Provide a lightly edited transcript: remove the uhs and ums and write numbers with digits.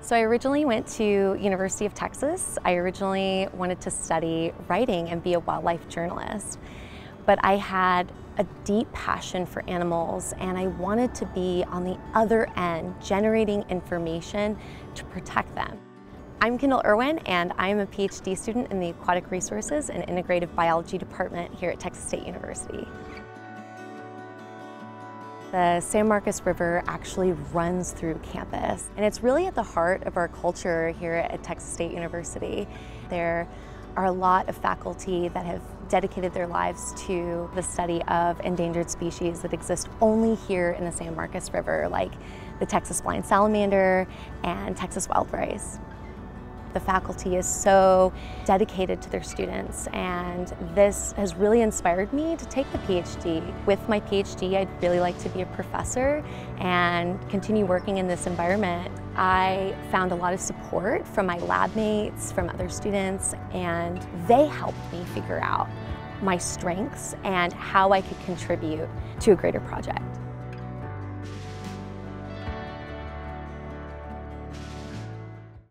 So I originally went to University of Texas. I originally wanted to study writing and be a wildlife journalist. But I had a deep passion for animals and I wanted to be on the other end, generating information to protect them. I'm Kyndal Irwin and I'm a PhD student in the Aquatic Resources and Integrative Biology department here at Texas State University. The San Marcos River actually runs through campus, and it's really at the heart of our culture here at Texas State University. There are a lot of faculty that have dedicated their lives to the study of endangered species that exist only here in the San Marcos River, like the Texas blind salamander and Texas wild rice. The faculty is so dedicated to their students, and this has really inspired me to take the Ph.D. With my Ph.D., I'd really like to be a professor and continue working in this environment. I found a lot of support from my lab mates, from other students, and they helped me figure out my strengths and how I could contribute to a greater project.